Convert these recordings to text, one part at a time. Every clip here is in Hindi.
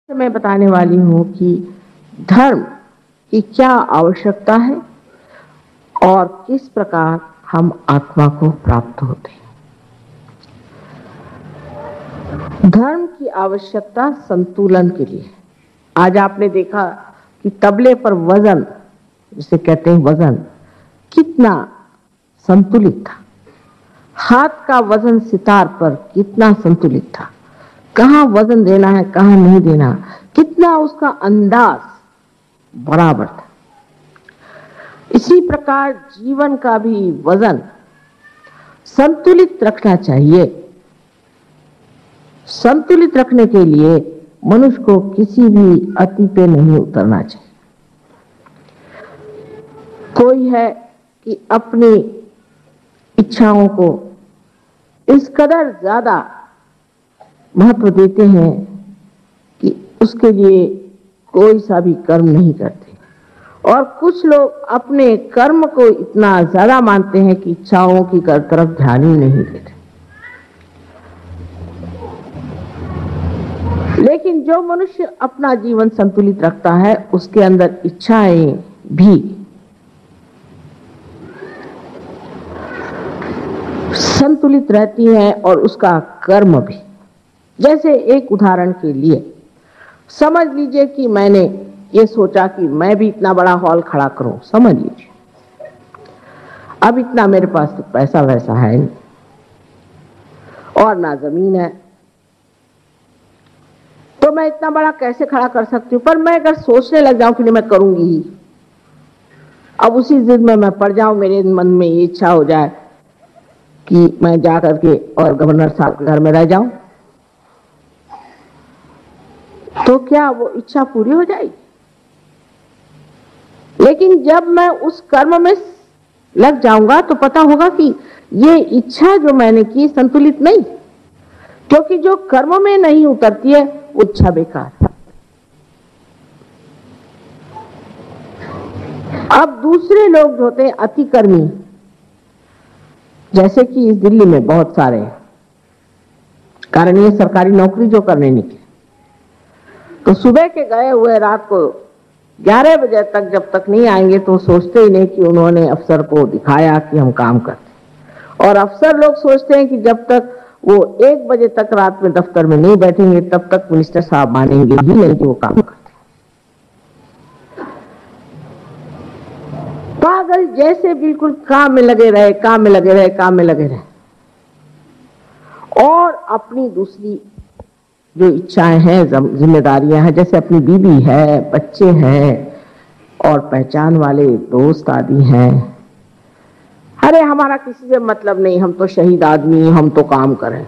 मैं बताने वाली हूँ कि धर्म की क्या आवश्यकता है और किस प्रकार हम आत्मा को प्राप्त होते हैं। धर्म की आवश्यकता संतुलन के लिए। आज आपने देखा कि तबले पर वजन, जिसे कहते हैं वजन, कितना संतुलित था। हाथ का वजन सितार पर कितना संतुलित था। कहाँ वजन देना है, कहाँ नहीं देना, कितना उसका अंदाज बराबर था। इसी प्रकार जीवन का भी वजन संतुलित रखना चाहिए। संतुलित रखने के लिए मनुष्य को किसी भी अति पे नहीं उतरना चाहिए। कोई है कि अपनी इच्छाओं को इस कदर ज्यादा महत्व देते हैं कि उसके लिए कोई सा भी कर्म नहीं करते, और कुछ लोग अपने कर्म को इतना ज्यादा मानते हैं कि इच्छाओं की तरफ ध्यान ही नहीं देते। लेकिन जो मनुष्य अपना जीवन संतुलित रखता है, उसके अंदर इच्छाएं भी संतुलित रहती हैं और उसका कर्म भी। जैसे एक उदाहरण के लिए समझ लीजिए कि मैंने ये सोचा कि मैं भी इतना बड़ा हॉल खड़ा करूं। समझ लीजिए अब इतना मेरे पास तो पैसा वैसा है नहीं और ना जमीन है, तो मैं इतना बड़ा कैसे खड़ा कर सकती हूँ। पर मैं अगर सोचने लग जाऊं कि नहीं मैं करूंगी ही, अब उसी जिद में मैं पड़ जाऊं, मेरे मन में ये इच्छा हो जाए कि मैं जा करके और गवर्नर साहब के घर में रह जाऊं, तो क्या वो इच्छा पूरी हो जाएगी? लेकिन जब मैं उस कर्म में लग जाऊंगा तो पता होगा कि ये इच्छा जो मैंने की संतुलित नहीं, क्योंकि जो कर्म में नहीं उतरती है वो इच्छा बेकार है। अब दूसरे लोग जो होते हैं अतिकर्मी, जैसे कि इस दिल्ली में बहुत सारे हैं, कारण ये सरकारी नौकरी जो करने निकले तो सुबह के गए हुए रात को 11 बजे तक जब तक नहीं आएंगे तो सोचते ही नहीं कि उन्होंने अफसर को दिखाया कि हम काम करते। और अफसर लोग सोचते हैं कि जब तक वो 1 बजे तक रात में दफ्तर में नहीं बैठेंगे तब तक मिनिस्टर साहब मानेंगे ही नहीं कि वो काम करते। पागल जैसे बिल्कुल काम में लगे रहे, काम में लगे रहे, काम में लगे रहे, और अपनी दूसरी जो इच्छाएं हैं, जिम्मेदारियां हैं, जैसे अपनी बीवी है, बच्चे हैं और पहचान वाले दोस्त आदि हैं, अरे हमारा किसी से मतलब नहीं, हम तो शहीद आदमी, हम तो काम करें।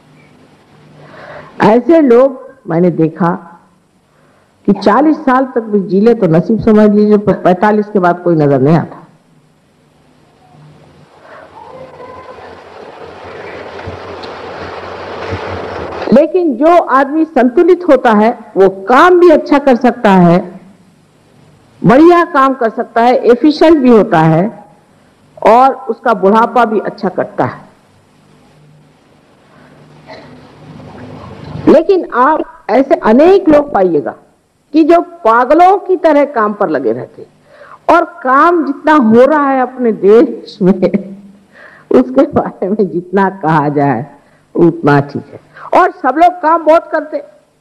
ऐसे लोग मैंने देखा कि 40 साल तक भी जीले तो नसीब समझ लीजिए, 45 के बाद कोई नजर नहीं आता। लेकिन जो आदमी संतुलित होता है वो काम भी अच्छा कर सकता है, बढ़िया काम कर सकता है, एफिशिएंट भी होता है और उसका बुढ़ापा भी अच्छा कटता है। लेकिन आप ऐसे अनेक लोग पाइएगा कि जो पागलों की तरह काम पर लगे रहते, और काम जितना हो रहा है अपने देश में उसके बारे में जितना कहा जाए उतना ठीक है। और सब लोग काम बहुत करते,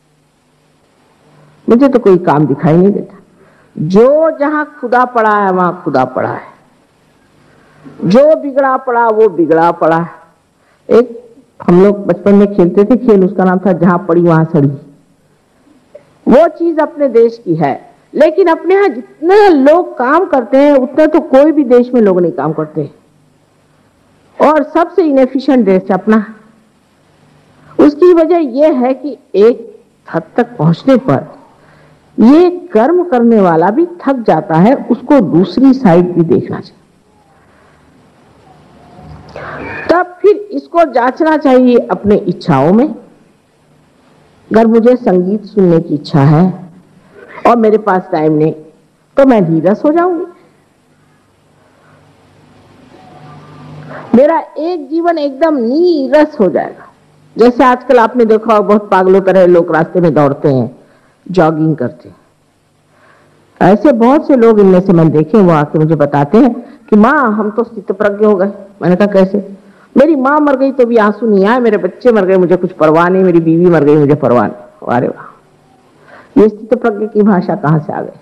मुझे तो कोई काम दिखाई नहीं देता। जो जहां खुदा पड़ा है वहां खुदा पड़ा है, जो बिगड़ा पड़ा वो बिगड़ा पड़ा है। एक हम लोग बचपन में खेलते थे खेल, उसका नाम था जहां पड़ी वहां सड़ी। वो चीज अपने देश की है, लेकिन अपने यहां जितने लोग काम करते हैं उतने तो कोई भी देश में लोग नहीं काम करते, और सबसे इनएफिशिएंट देश अपना। उसकी वजह यह है कि एक हद तक पहुंचने पर ये कर्म करने वाला भी थक जाता है, उसको दूसरी साइड भी देखना चाहिए। तब फिर इसको जांचना चाहिए अपने इच्छाओं में। अगर मुझे संगीत सुनने की इच्छा है और मेरे पास टाइम नहीं तो मैं नीरस हो जाऊंगी। मेरा एक जीवन एकदम नीरस हो जाएगा। जैसे आजकल आपने देखा बहुत पागलों तरह लोग रास्ते में दौड़ते हैं, जॉगिंग करते हैं। ऐसे बहुत से लोग इनमें से मैंने देखे, वो आके मुझे बताते हैं कि माँ हम तो स्थितप्रज्ञ हो गए। मैंने कहा कैसे? मेरी माँ मर गई तो भी आंसू नहीं आए, मेरे बच्चे मर गए मुझे कुछ परवाह नहीं, मेरी बीवी मर गई मुझे परवाह नहीं। अरे वाह, ये स्थितप्रज्ञ की भाषा कहां से आ गई?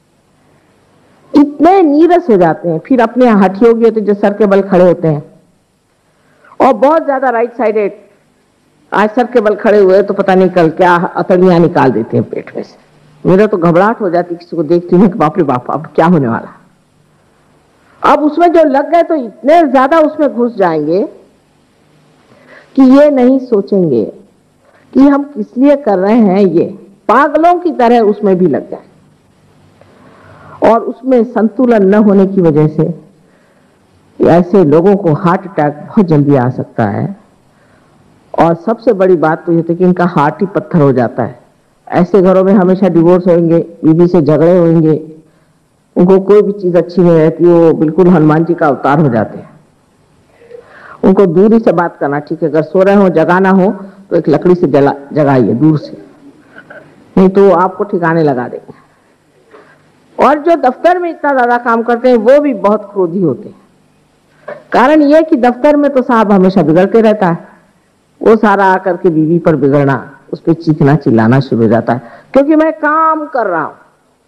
इतने नीरस हो जाते हैं। फिर अपने हठी होगी तो जो सर के बल खड़े होते हैं और बहुत ज्यादा राइट साइडेड, आज सर के बल खड़े हुए तो पता नहीं कल क्या अतड़ियां निकाल देते हैं पेट में से। मेरा तो घबराहट हो जाती किसी को देखती हूँ कि बाप रे बाप अब क्या होने वाला। अब उसमें जो लग गए तो इतने ज्यादा उसमें घुस जाएंगे कि ये नहीं सोचेंगे कि हम किस लिए कर रहे हैं, ये पागलों की तरह उसमें भी लग जाए। और उसमें संतुलन न होने की वजह से ऐसे लोगों को हार्ट अटैक बहुत जल्दी आ सकता है। और सबसे बड़ी बात तो ये थी कि इनका हार्ट ही पत्थर हो जाता है। ऐसे घरों में हमेशा डिवोर्स होंगे, बीवी से झगड़े होंगे, उनको कोई भी चीज अच्छी नहीं रहती, वो बिल्कुल हनुमान जी का अवतार हो जाते हैं। उनको दूरी से बात करना ठीक है, अगर सो रहे हो जगाना हो तो एक लकड़ी से जगाइए दूर से, नहीं तो आपको ठिकाने लगा देंगे। और जो दफ्तर में इतना ज्यादा काम करते हैं वो भी बहुत क्रोधी होते हैं। कारण यह कि दफ्तर में तो साहब हमेशा बिगड़ते रहता है, वो सारा आकर के बीवी पर बिगड़ना, उस पर चीखना चिल्लाना शुरू हो जाता है क्योंकि मैं काम कर रहा हूं।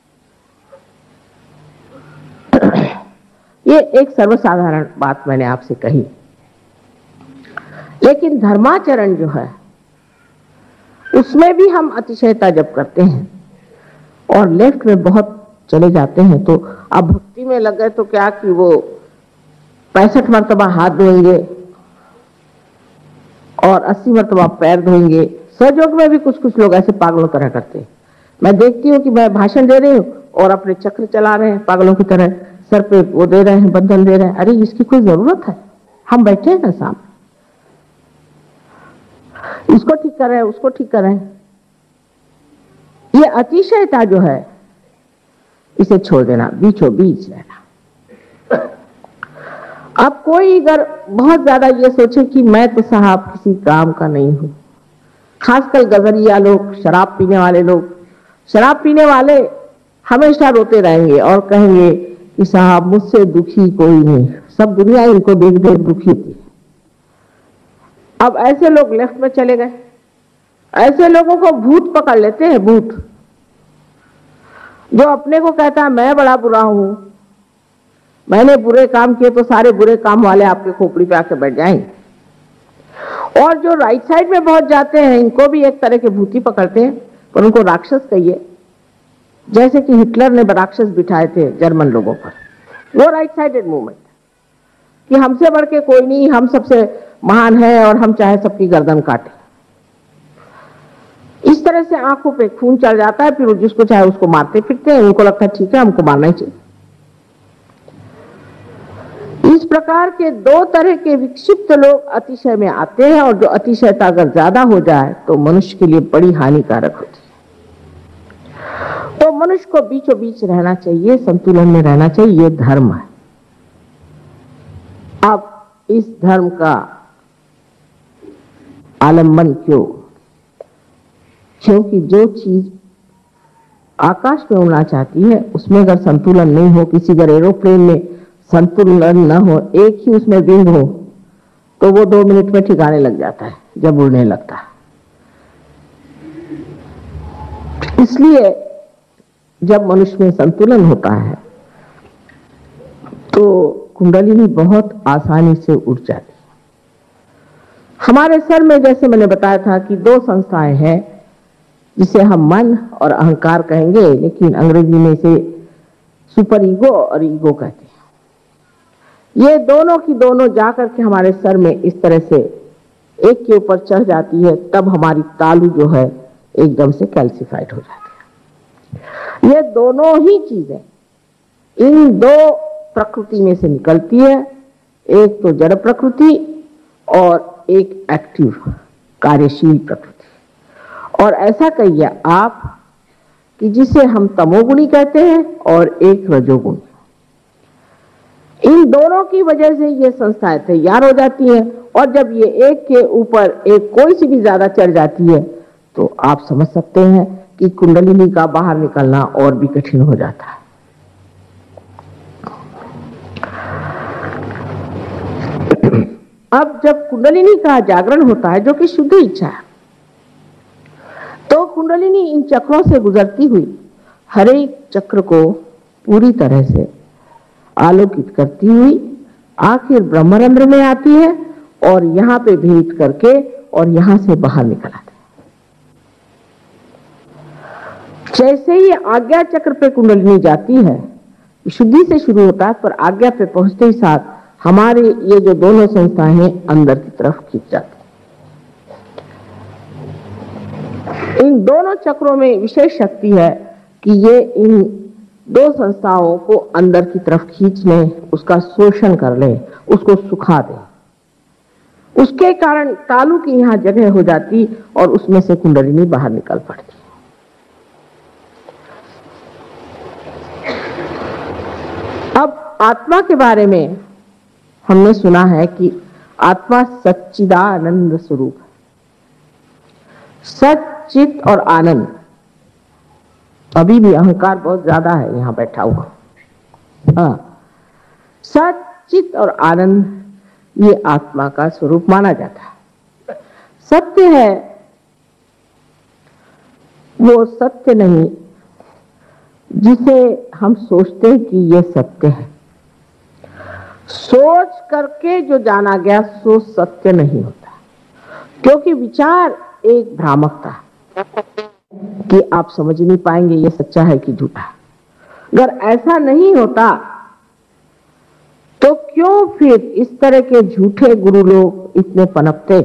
ये एक सर्वसाधारण बात मैंने आपसे कही, लेकिन धर्माचरण जो है उसमें भी हम अतिशयता जब करते हैं और लेफ्ट में बहुत चले जाते हैं, तो अब भक्ति में लग गए तो क्या कि वो 65 मरतबा हाथ धोएंगे और 80 मरतबा पैर धोएंगे। सहयोग में भी कुछ कुछ लोग ऐसे पागलों तरह करते हैं। मैं देखती हूँ कि मैं भाषण दे रही हूँ और अपने चक्र चला रहे हैं पागलों की तरह, सर पे वो दे रहे हैं, बंधन दे रहे हैं। अरे इसकी कोई जरूरत है? हम बैठे हैं ना सामने, इसको ठीक कर रहे हैं, उसको ठीक कर रहे हैं। ये अतिशयता जो है इसे छोड़ देना, बीचों बीच रहना। अब कोई अगर बहुत ज्यादा ये सोचे कि मैं तो साहब किसी काम का नहीं हूं, खासकर गजरिया लोग, शराब पीने वाले लोग, शराब पीने वाले हमेशा रोते रहेंगे और कहेंगे कि साहब मुझसे दुखी कोई नहीं, सब दुनिया इनको देख देख दुखी थी। अब ऐसे लोग लेफ्ट में चले गए। ऐसे लोगों को भूत पकड़ लेते हैं, भूत जो अपने को कहता है मैं बड़ा बुरा हूं, मैंने बुरे काम किए तो सारे बुरे काम वाले आपके खोपड़ी पे आके बैठ जाएंगे। और जो राइट साइड में बहुत जाते हैं इनको भी एक तरह के भूती पकड़ते हैं, पर उनको राक्षस कहिए, जैसे कि हिटलर ने राक्षस बिठाए थे जर्मन लोगों पर। वो राइट साइडेड मूवमेंट कि हमसे बढ़ के कोई नहीं, हम सबसे महान है और हम चाहे सबकी गर्दन काटे। इस तरह से आंखों पे खून चढ़ जाता है, फिर जिसको चाहे उसको मारते फिरते हैं। उनको लगता है ठीक है हमको मारना ही चाहिए। इस प्रकार के दो तरह के विक्षिप्त लोग अतिशय में आते हैं, और जो अतिशयता अगर ज्यादा हो जाए तो मनुष्य के लिए बड़ी हानिकारक होती है। तो मनुष्य को बीचों बीच रहना चाहिए, संतुलन में रहना चाहिए, ये धर्म है। अब इस धर्म का आलंबन क्यों? क्योंकि जो चीज आकाश में उड़ना चाहती है उसमें अगर संतुलन नहीं हो, किसी अगर एरोप्लेन में संतुलन न हो, एक ही उसमें विंग हो, तो वो 2 मिनट में ठिकाने लग जाता है जब उड़ने लगता है। इसलिए जब मनुष्य में संतुलन होता है तो कुंडलिनी बहुत आसानी से उड़ जाती है। हमारे सर में जैसे मैंने बताया था कि 2 संस्थाएं हैं जिसे हम मन और अहंकार कहेंगे, लेकिन अंग्रेजी में इसे सुपर ईगो और ईगो कहते हैं। ये दोनों की दोनों जाकर के हमारे सर में इस तरह से एक के ऊपर चढ़ जाती है, तब हमारी तालू जो है एकदम से कैल्सिफाइड हो जाती है। ये दोनों ही चीजें इन 2 प्रकृति में से निकलती है, एक तो जड़ प्रकृति और एक एक्टिव कार्यशील प्रकृति। और ऐसा कहिए आप कि जिसे हम तमोगुणी कहते हैं और एक रजोगुणी, इन दोनों की वजह से ये संस्थाएं तैयार हो जाती हैं। और जब ये एक के ऊपर एक कोई सी भी ज्यादा चढ़ जाती है तो आप समझ सकते हैं कि कुंडलिनी का बाहर निकलना और भी कठिन हो जाता है। अब जब कुंडलिनी का जागरण होता है, जो कि शुद्ध इच्छा है, तो कुंडलिनी इन चक्रों से गुजरती हुई हर एक चक्र को पूरी तरह से आलोकित करती हुई आखिर ब्रह्मरंध्र में आती है और यहां पे भेद करके और यहां से बाहर निकल आती है। जैसे ही आज्ञा चक्र पे कुंडलिनी जाती है, शुद्धि से शुरू होता है, पर आज्ञा पे पहुंचते ही साथ हमारे ये जो दोनों संस्थाएं हैं अंदर की तरफ खींच जाती है। इन दोनों चक्रों में विशेष शक्ति है कि ये इन दो संस्थाओं को अंदर की तरफ खींच लें, उसका शोषण कर लें, उसको सुखा दें। उसके कारण तालु की यहां जगह हो जाती और उसमें से कुंडलिनी बाहर निकल पड़ती। अब आत्मा के बारे में हमने सुना है कि आत्मा सच्चिदानंद स्वरूप है। सच्चित और आनंद, अभी भी अहंकार बहुत ज्यादा है यहां बैठा हुआ। सच्चित और आनंद ये आत्मा का स्वरूप माना जाता है। सत्य है वो सत्य नहीं जिसे हम सोचते हैं कि ये सत्य है। सोच करके जो जाना गया सो सत्य नहीं होता, क्योंकि विचार एक भ्रामकता कि आप समझ नहीं पाएंगे ये सच्चा है कि झूठा। अगर ऐसा नहीं होता तो क्यों फिर इस तरह के झूठे गुरु लोग इतने पनपते?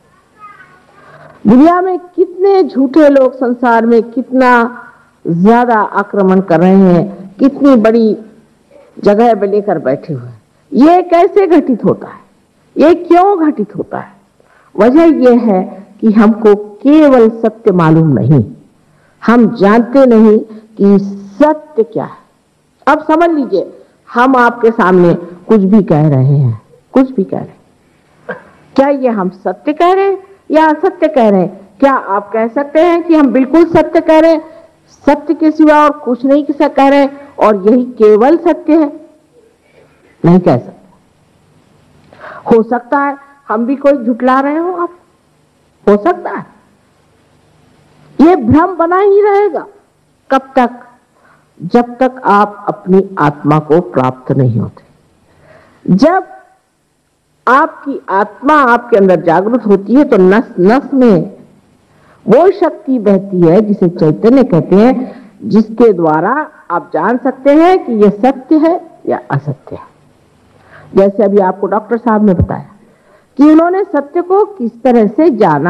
दुनिया में कितने झूठे लोग संसार में कितना ज्यादा आक्रमण कर रहे हैं, कितनी बड़ी जगह पे लेकर बैठे हुए हैं। ये कैसे घटित होता है? ये क्यों घटित होता है? वजह यह है कि हमको केवल सत्य मालूम नहीं, हम जानते नहीं कि सत्य क्या है। अब समझ लीजिए, हम आपके सामने कुछ भी कह रहे हैं, कुछ भी कह रहे हैं, क्या ये हम सत्य कह रहे हैं या असत्य कह रहे हैं? क्या आप कह सकते हैं कि हम बिल्कुल सत्य कह रहे हैं, सत्य के सिवा और कुछ नहीं किसा कह रहे हैं और यही केवल सत्य है? नहीं कह सकते। हो सकता है हम भी कोई झुठला रहे हो, आप हो सकता है। ये भ्रम बना ही रहेगा। कब तक? जब तक आप अपनी आत्मा को प्राप्त नहीं होते। जब आपकी आत्मा आपके अंदर जागृत होती है तो नस नस में वो शक्ति बहती है जिसे चैतन्य कहते हैं, जिसके द्वारा आप जान सकते हैं कि यह सत्य है या असत्य है। जैसे अभी आपको डॉक्टर साहब ने बताया कि उन्होंने सत्य को किस तरह से जाना।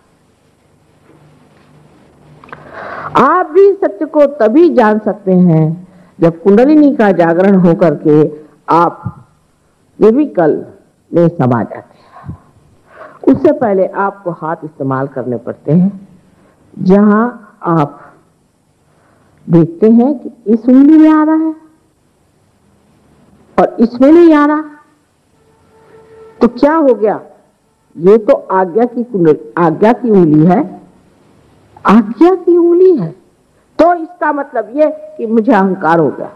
आप भी सत्य को तभी जान सकते हैं जब कुंडलिनी का जागरण होकर के आप निर्विकल्प में समा जाते हैं। उससे पहले आपको हाथ इस्तेमाल करने पड़ते हैं। जहां आप देखते हैं कि इस उंगली में आ रहा है और इसमें नहीं आ रहा, तो क्या हो गया? ये तो आज्ञा की उंगली है, आज्ञा की उंगली है, तो इसका मतलब ये कि मुझे अहंकार हो गया।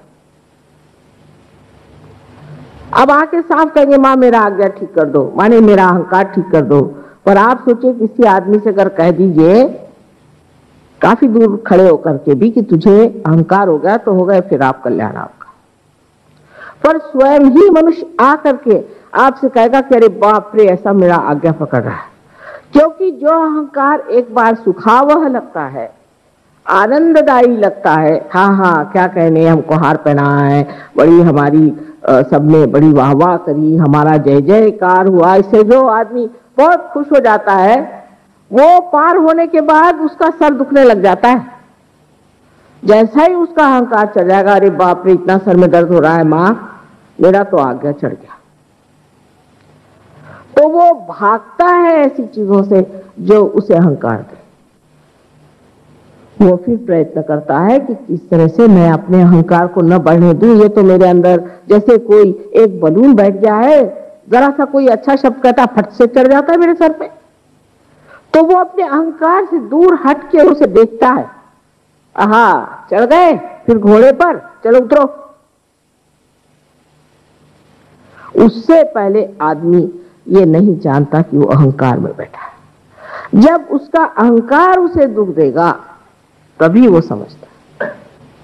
अब आके साफ कहेंगे मां मेरा आज्ञा ठीक कर दो, माने मेरा अहंकार ठीक कर दो। पर आप सोचिए किसी आदमी से अगर कह दीजिए काफी दूर खड़े होकर के भी कि तुझे अहंकार हो गया, तो हो गया फिर आप कल्याण आपका। पर स्वयं ही मनुष्य आकर के आपसे कहेगा कि अरे बाप रे ऐसा मेरा आज्ञा पकड़ रहा है। क्योंकि जो अहंकार एक बार सुखावह लगता है, आनंददायी लगता है, हाँ हाँ क्या कहने, हमको हार पहना है, बड़ी हमारी सबने बड़ी वाह वाह करी, हमारा जय जयकार हुआ, इससे जो आदमी बहुत खुश हो जाता है, वो पार होने के बाद उसका सर दुखने लग जाता है। जैसा ही उसका अहंकार चल जाएगा, अरे बाप रे इतना सर में दर्द हो रहा है मां, मेरा तो आज्ञा चढ़ गया, तो वो भागता है ऐसी चीजों से जो उसे अहंकार दे। वो फिर प्रयत्न करता है कि किस तरह से मैं अपने अहंकार को न बढ़ने दूं। ये तो मेरे अंदर जैसे कोई एक बलून बैठ गया है, जरा सा कोई अच्छा शब्द कहता फट से चढ़ जाता है मेरे सर पे। तो वो अपने अहंकार से दूर हट के उसे देखता है हाँ चढ़ गए, फिर घोड़े पर चलो उतरो। उससे पहले आदमी ये नहीं जानता कि वो अहंकार में बैठा है। जब उसका अहंकार उसे दुख देगा तभी वो समझता है।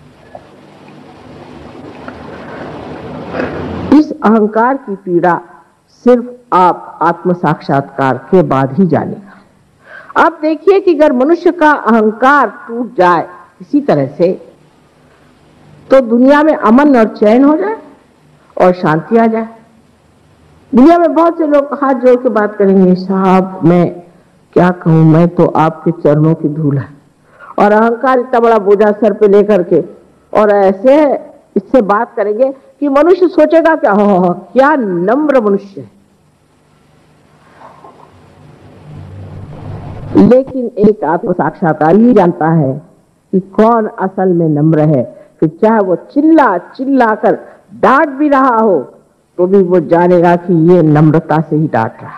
इस अहंकार की पीड़ा सिर्फ आप आत्म साक्षात्कार के बाद ही जानेगा। अब देखिए कि अगर मनुष्य का अहंकार टूट जाए किसी तरह से तो दुनिया में अमन और चैन हो जाए और शांति आ जाए। दुनिया में बहुत से लोग हाथ जोड़ के बात करेंगे, साहब मैं क्या कहूं, मैं तो आपके चरणों की धूल है, और अहंकार इतना बड़ा बोझा सर पे लेकर के और ऐसे इससे बात करेंगे कि मनुष्य सोचेगा क्या, क्या नम्र मनुष्य है। लेकिन एक आत्म साक्षात्कार ही जानता है कि कौन असल में नम्र है। फिर चाहे वो चिल्ला चिल्ला कर डांट भी रहा हो तो भी वो जानेगा कि ये नम्रता से ही डांट रहा है।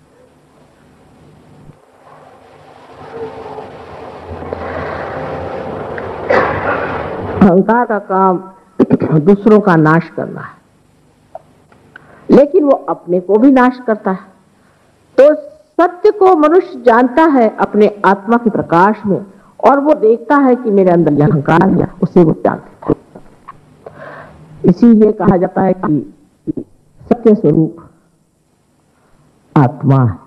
अहंकार का काम दूसरों का नाश करना है, लेकिन वो अपने को भी नाश करता है। तो सत्य को मनुष्य जानता है अपने आत्मा के प्रकाश में, और वो देखता है कि मेरे अंदर यह अहंकार है, उसे वो त्याग देता है। इसीलिए कहा जाता है कि सत्य स्वरूप आत्मा है।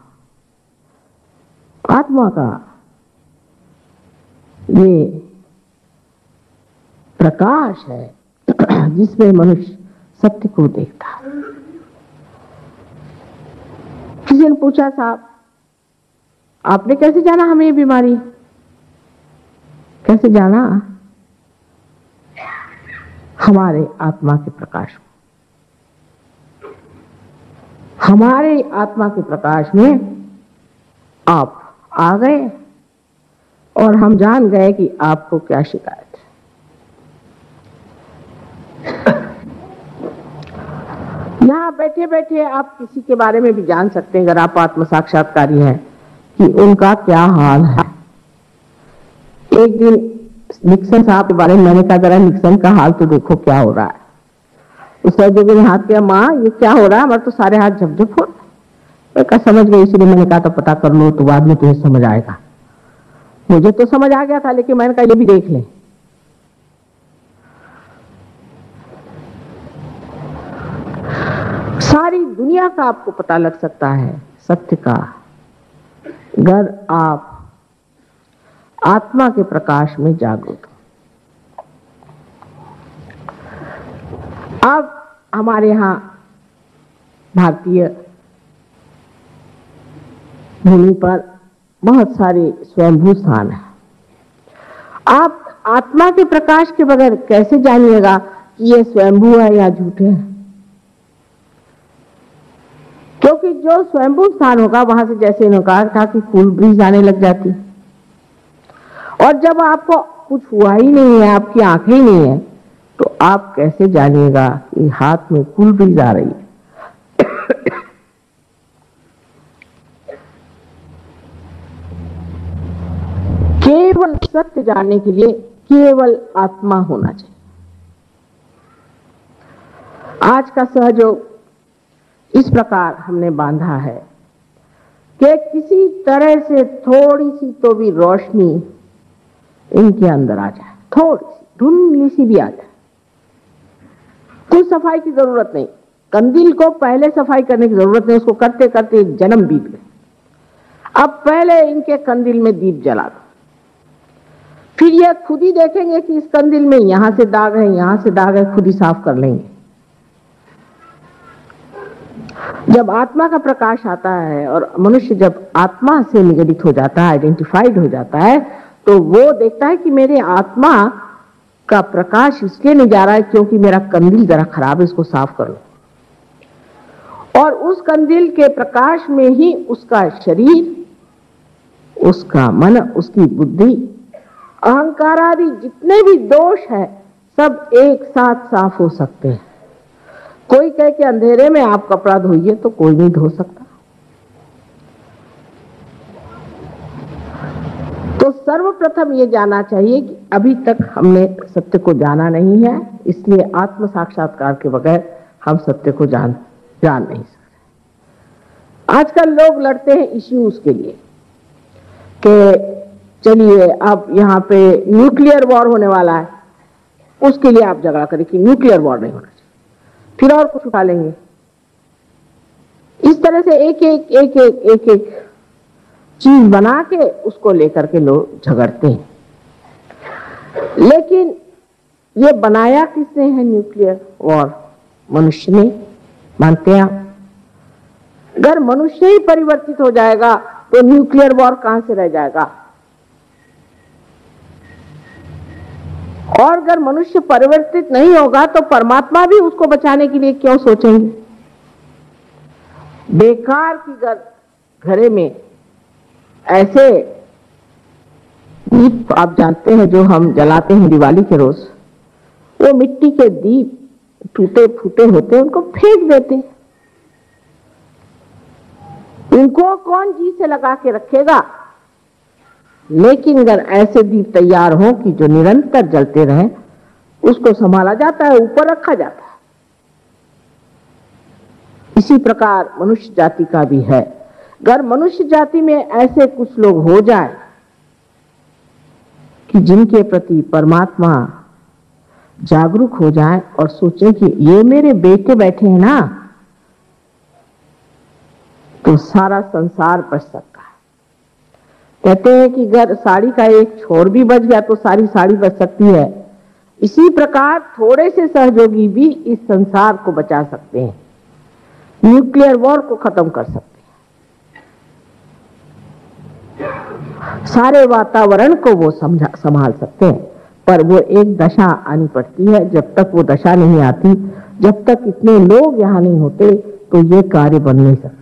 आत्मा का ये प्रकाश है जिसमें मनुष्य सत्य को देखता है। किसी ने पूछा, साहब आपने कैसे जाना हमें ये बीमारी? कैसे जाना? हमारे आत्मा के प्रकाश में। हमारे आत्मा के प्रकाश में आप आ गए और हम जान गए कि आपको क्या शिकायत है। यहां बैठे बैठे आप किसी के बारे में भी जान सकते हैं, अगर आप आत्म साक्षात्कारी हैं, कि उनका क्या हाल है। एक दिन निक्सन साहब के बारे में मैंने कहा, जरा निक्सन का हाल तो देखो क्या हो रहा है। उस सहयोगी ने हाथ किया, माँ ये क्या हो रहा है, हमारे तो सारे हाथ झपझप हो। मैं कहा समझ गई, इसलिए मैंने कहा था पता कर लो तो बाद में तुम्हें समझ आएगा। मुझे तो समझ आ गया था, लेकिन मैंने कहा ये भी देख ले। सारी दुनिया का आपको पता लग सकता है सत्य का, अगर आप आत्मा के प्रकाश में जागरूक। अब हमारे यहां भारतीय भूमि पर बहुत सारे स्वयंभू स्थान है। आप आत्मा के प्रकाश के बगैर कैसे जानिएगा कि ये स्वयंभू है या झूठे हैं? क्योंकि जो स्वयंभू स्थान होगा वहां से, जैसे इन्होंने कहा था कि कूल ब्रीज आने लग जाती, और जब आपको कुछ हुआ ही नहीं है, आपकी आंखें ही नहीं है, तो आप कैसे जानिएगा कि हाथ में कूल ब्रीज आ रही है? केवल सत्य जानने के लिए केवल आत्मा होना चाहिए। आज का सहयोग इस प्रकार हमने बांधा है कि किसी तरह से थोड़ी सी तो भी रोशनी इनके अंदर आ जाए, थोड़ी सी धुंधली सी भी आ जाए। कुछ सफाई की जरूरत नहीं, कंदील को पहले सफाई करने की जरूरत नहीं, उसको करते करते एक जन्म बीत गए। अब पहले इनके कंदील में दीप जला दो, फिर ये खुद ही देखेंगे कि इस कंदील में यहां से दाग है, यहां से दाग है, खुद ही साफ कर लेंगे। जब आत्मा का प्रकाश आता है और मनुष्य जब आत्मा से निगडित हो जाता है, आइडेंटिफाइड हो जाता है, तो वो देखता है कि मेरे आत्मा का प्रकाश इसलिए नहीं जा रहा है क्योंकि मेरा कंदील जरा खराब है, इसको साफ कर लो। और उस कंदील के प्रकाश में ही उसका शरीर, उसका मन, उसकी बुद्धि, अहंकार आदि जितने भी दोष है सब एक साथ साफ हो सकते हैं। कोई कहे कि अंधेरे में आप कपड़ा धोइए तो कोई नहीं धो सकता। तो सर्वप्रथम ये जानना चाहिए कि अभी तक हमने सत्य को जाना नहीं है, इसलिए आत्म साक्षात्कार के बगैर हम सत्य को जान नहीं सकते। आजकल लोग लड़ते हैं इश्यूज के लिए कि चलिए अब यहाँ पे न्यूक्लियर वॉर होने वाला है, उसके लिए आप झगड़ा करें कि न्यूक्लियर वॉर नहीं होना चाहिए, फिर और कुछ उठा लेंगे। इस तरह से एक चीज बना के उसको लेकर के लोग झगड़ते हैं। लेकिन ये बनाया किसने है न्यूक्लियर वॉर? मनुष्य ने, मानते हैं आप? अगर मनुष्य ही परिवर्तित हो जाएगा तो न्यूक्लियर वॉर कहां से रह जाएगा? और अगर मनुष्य परिवर्तित नहीं होगा तो परमात्मा भी उसको बचाने के लिए क्यों सोचेंगे? बेकार की घरे में ऐसे दीप आप जानते हैं जो हम जलाते हैं दिवाली के रोज, वो मिट्टी के दीप टूटे फूटे होते हैं, उनको फेंक देते हैं। उनको कौन जी से लगा के रखेगा? लेकिन अगर ऐसे दीप तैयार हो कि जो निरंतर जलते रहें, उसको संभाला जाता है, ऊपर रखा जाता है। इसी प्रकार मनुष्य जाति का भी है। अगर मनुष्य जाति में ऐसे कुछ लोग हो जाए कि जिनके प्रति परमात्मा जागरूक हो जाए और सोचे कि ये मेरे बेटे बैठे हैं ना, तो सारा संसार बच सकता है। कहते हैं कि अगर साड़ी का एक छोर भी बच गया तो सारी साड़ी बच सकती है। इसी प्रकार थोड़े से सहयोगी भी इस संसार को बचा सकते हैं, न्यूक्लियर वॉर को खत्म कर सकते हैं, सारे वातावरण को वो संभाल सकते हैं। पर वो एक दशा आनी पड़ती है। जब तक वो दशा नहीं आती, जब तक इतने लोग यहां नहीं होते, तो ये कार्य बन नहीं सकता।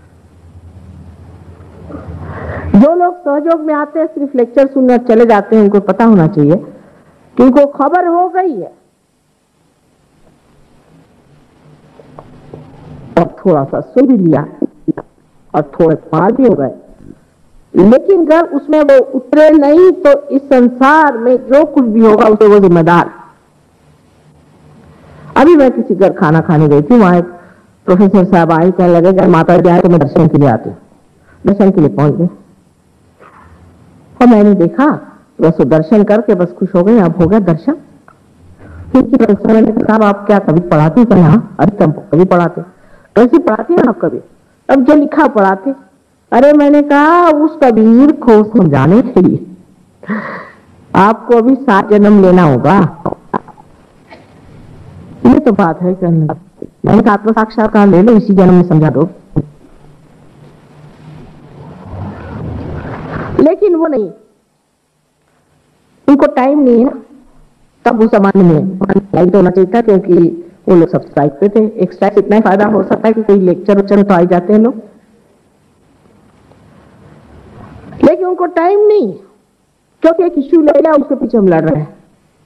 जो लोग सहयोग में आते हैं, सिर्फ लेक्चर सुनने चले जाते हैं, उनको पता होना चाहिए कि उनको खबर हो गई है और थोड़ा सा सुन भी लिया और थोड़े पार भी हो गए, लेकिन अगर उसमें वो उतरे नहीं तो इस संसार में जो कुछ भी होगा उसे वो जिम्मेदार। अभी मैं किसी घर खाना खाने गई थी, वहां एक प्रोफेसर साहब आए, कहने लगे कि माता जी आए तो मैं दर्शन के लिए आती हूँ। दर्शन के लिए पहुंच गए और मैंने देखा बस दर्शन करके बस खुश हो गए, अब हो गया दर्शन। मैंने कहा साहब आप क्या कभी पढ़ाते? कहा हाँ। अरे तुम कभी पढ़ाते? कैसे पढ़ाती हैं आप कभी? अब जो लिखा पढ़ाते। अरे मैंने कहा उस कबीर को समझाने के लिए आपको अभी 7 जन्म लेना होगा। ये तो बात है। मैंने कहा आत्म साक्षात्कार ले लो, इसी जन्म में समझा दो। लेकिन वो नहीं, उनको टाइम नहीं है ना। तब उस जमाने में लाइट होना चाहिए था, क्योंकि वो लोग सब स्ट्राइक पे थे। एक स्ट्राइक इतना ही फायदा हो सकता है कि कोई लेक्चर तो आ ही जाते हैं लोग, लेकिन उनको टाइम नहीं, क्योंकि एक इश्यू ले लिया उसके पीछे हम लड़ रहे हैं।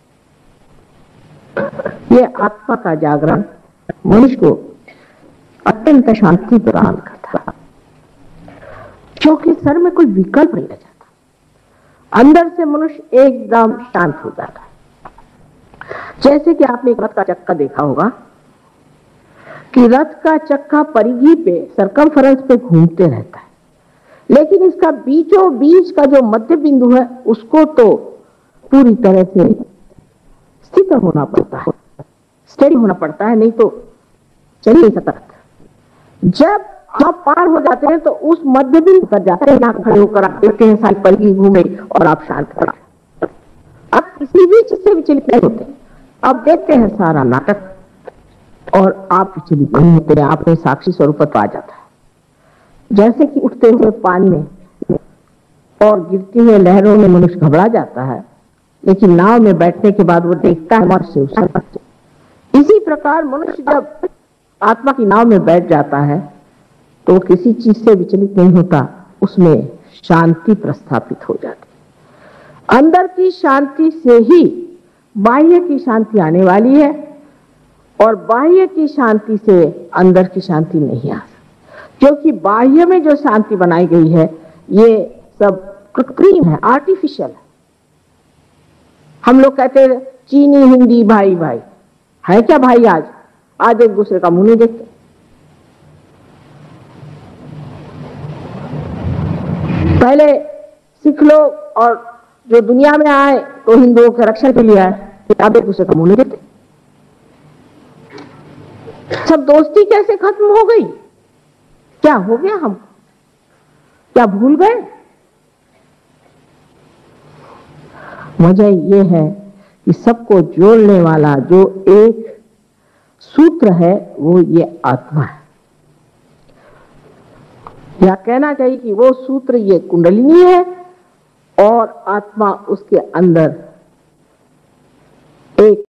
ये आत्मा का जागरण मनुष्य को अत्यंत शांति प्रदान करता है, क्योंकि सर में कोई विकल्प नहीं रह जाता। अंदर से मनुष्य एकदम शांत हो जाता है। जैसे कि आपने एक रथ का चक्का देखा होगा कि रथ का चक्का परिधि पे, सर्कमफरेंस पे घूमते रहता है, लेकिन इसका बीचों बीच का जो मध्य बिंदु है उसको तो पूरी तरह से स्थिर होना पड़ता है, स्टेडी होना पड़ता है, नहीं तो चल नहीं सकता। जब आप पार हो जाते हैं तो उस मध्य बिंदु पर जाते हैं, यहाँ खड़े होकर आप देखते हैं सारी परिधि घूमे और आप शांत पड़े। आप किसी भी चीज से विचलित नहीं होते। आप देखते हैं सारा नाटक और आप विचलित नहीं होते, आप में साक्षी स्वरूप आ जाता है। जैसे कि उठते हुए पानी में और गिरती हुए लहरों में मनुष्य घबरा जाता है, लेकिन नाव में बैठने के बाद वो देखता है मनुष्य उसे। इसी प्रकार मनुष्य जब आत्मा की नाव में बैठ जाता है तो वो किसी चीज से विचलित नहीं होता, उसमें शांति प्रस्थापित हो जाती है। अंदर की शांति से ही बाह्य की शांति आने वाली है, और बाह्य की शांति से अंदर की शांति नहीं आ सकती, क्योंकि बाह्य में जो शांति बनाई गई है ये सब कृत्रिम है, आर्टिफिशियल है। हम लोग कहते हैं चीनी हिंदी भाई भाई, है क्या भाई? आज आज एक दूसरे का मुंह नहीं देखते। पहले सिख लोग और जो दुनिया में आए तो हिंदुओं के रक्षण के लिए आए, अब एक दूसरे का मुंह नहीं देखते। सब दोस्ती कैसे खत्म हो गई? क्या हो गया? हम क्या भूल गए? वजह यह है कि सबको जोड़ने वाला जो एक सूत्र है वो ये आत्मा है, या कहना चाहिए कि वो सूत्र ये कुंडलिनी है और आत्मा उसके अंदर एक